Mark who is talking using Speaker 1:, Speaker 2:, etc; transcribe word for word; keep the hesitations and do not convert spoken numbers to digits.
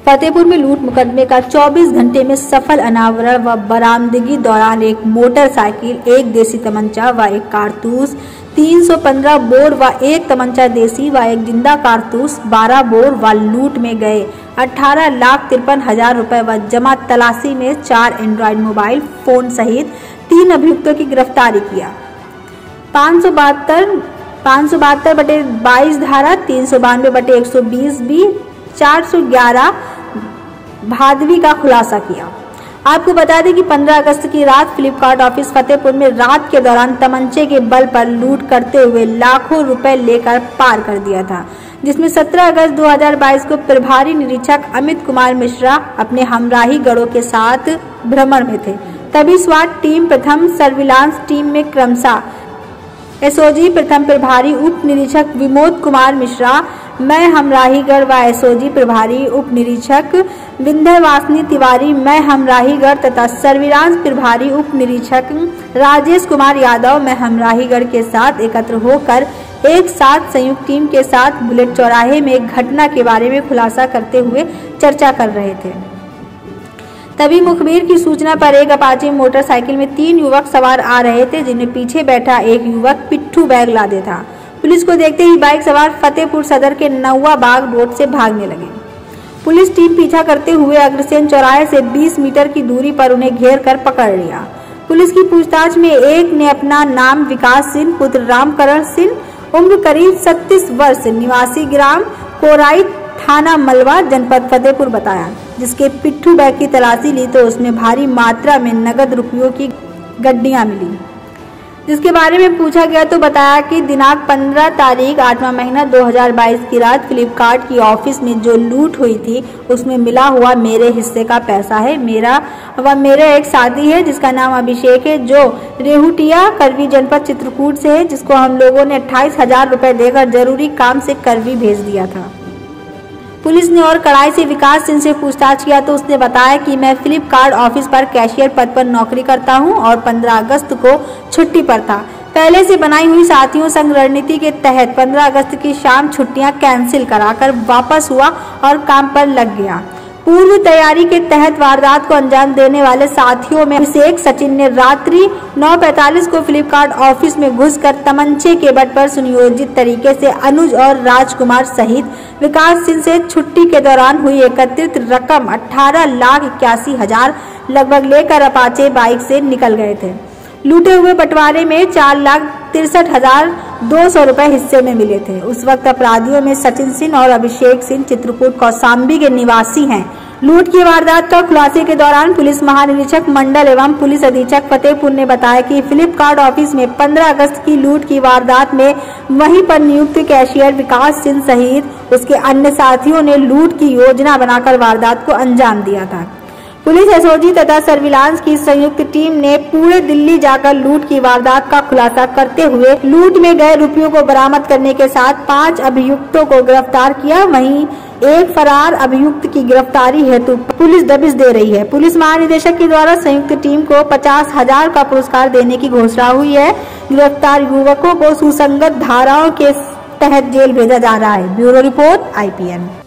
Speaker 1: फतेहपुर में लूट मुकदमे का चौबीस घंटे में सफल अनावरण व बरामदगी दौरान एक मोटरसाइकिल, एक देसी तमंचा व एक कारतूस, तीन सौ पंद्रह बोर व एक तमंचा देसी व एक जिंदा कारतूस, बारह बोर व लूट में गए अठारह लाख तिरपन हजार रुपए व जमा तलाशी में चार एंड्रॉइड मोबाइल फोन सहित तीन अभियुक्तों की गिरफ्तारी किया। पाँच सौ बहत्तर पाँच सौ बहत्तर बटे बाईस धारा, तीन सौ बानवे बटे एक सौ बीस बी, चार सौ ग्यारह भादवी का खुलासा किया। आपको बता दें कि पंद्रह अगस्त की रात फ्लिपकार्ट ऑफिस फतेहपुर में रात के दौरान तमंचे के बल पर लूट करते हुए लाखों रुपए लेकर पार कर दिया था, जिसमें सत्रह अगस्त दो हज़ार बाईस को प्रभारी निरीक्षक अमित कुमार मिश्रा अपने हमराही गढ़ों के साथ भ्रमण में थे। तभी स्वाट टीम प्रथम सर्विलांस टीम में क्रमशः एसओजी प्रथम प्रभारी उप निरीक्षक विमोद कुमार मिश्रा, मैं हमराहीगढ़ व एसओजी प्रभारी उप निरीक्षक विंध्यवासिनी तिवारी, मैं हमराहीगढ़ तथा सर्विलांस प्रभारी उप निरीक्षक राजेश कुमार यादव, मैं हमराहीगढ़ के साथ एकत्र होकर एक साथ संयुक्त टीम के साथ बुलेट चौराहे में एक घटना के बारे में खुलासा करते हुए चर्चा कर रहे थे। तभी मुखबिर की सूचना पर एक अपाची मोटरसाइकिल में तीन युवक सवार आ रहे थे, जिनमें पीछे बैठा एक युवक पिट्ठू बैग लादे था। पुलिस को देखते ही बाइक सवार फतेहपुर सदर के नौवा बाग रोड से भागने लगे। पुलिस टीम पीछा करते हुए अग्रसेन चौराहे से बीस मीटर की दूरी पर उन्हें घेर कर पकड़ लिया। पुलिस की पूछताछ में एक ने अपना नाम विकास सिंह पुत्र रामकरण सिंह, उम्र करीब छत्तीस वर्ष, निवासी ग्राम कोराई, थाना मलवा, जनपद फतेहपुर बताया। जिसके पिट्ठू बैग की तलाशी ली तो उसमें भारी मात्रा में नगद रुपयों की गड्डियां मिली। जिसके बारे में पूछा गया तो बताया कि दिनांक पंद्रह तारीख आठवां महीना दो हज़ार बाईस की रात फ्लिपकार्ट की ऑफिस में जो लूट हुई थी उसमें मिला हुआ मेरे हिस्से का पैसा है। मेरा व मेरा एक साथी है जिसका नाम अभिषेक है, जो रेहुटिया करवी जनपद चित्रकूट से है, जिसको हम लोगों ने अट्ठाईस हजार रुपए देकर जरूरी काम से करवी भेज दिया था। पुलिस ने और कड़ाई से विकास सिंह से पूछताछ किया तो उसने बताया कि मैं फ्लिपकार्ट ऑफिस पर कैशियर पद पर नौकरी करता हूं और पंद्रह अगस्त को छुट्टी पर था। पहले से बनाई हुई साथियों संग रणनीति के तहत पंद्रह अगस्त की शाम छुट्टियां कैंसिल कराकर वापस हुआ और काम पर लग गया। पूर्व तैयारी के तहत वारदात को अंजाम देने वाले साथियों में अभिषेक सचिन ने रात्रि नौ पैंतालीस को फ्लिपकार्ट ऑफिस में घुसकर तमंचे के बट पर सुनियोजित तरीके से अनुज और राजकुमार सहित विकास सिंह से छुट्टी के दौरान हुई एकत्रित रकम अठारह लाख इक्यासी हजार लगभग लेकर अपाचे बाइक से निकल गए थे। लूटे हुए बंटवारे में चार लाख तिरसठ हजार दो सौ रुपए हिस्से में मिले थे। उस वक्त अपराधियों में सचिन सिंह और अभिषेक सिंह चित्रकूट कौसाम्बी के निवासी हैं। लूट की वारदात का खुलासे के दौरान पुलिस महानिरीक्षक मंडल एवं पुलिस अधीक्षक फतेहपुर ने बताया कि फ्लिपकार्ट ऑफिस में पंद्रह अगस्त की लूट की वारदात में वहीं पर नियुक्त कैशियर विकास सिंह सहित उसके अन्य साथियों ने लूट की योजना बनाकर वारदात को अंजाम दिया था। पुलिस एसओजी तथा सर्विलांस की संयुक्त टीम ने पूरे दिल्ली जाकर लूट की वारदात का खुलासा करते हुए लूट में गए रुपयों को बरामद करने के साथ पांच अभियुक्तों को गिरफ्तार किया। वहीं एक फरार अभियुक्त की गिरफ्तारी हेतु पुलिस दबिश दे रही है। पुलिस महानिदेशक के द्वारा संयुक्त टीम को पचास हजार का पुरस्कार देने की घोषणा हुई है। गिरफ्तार युवकों को सुसंगत धाराओं के तहत जेल भेजा जा रहा है। Bureau report I P N.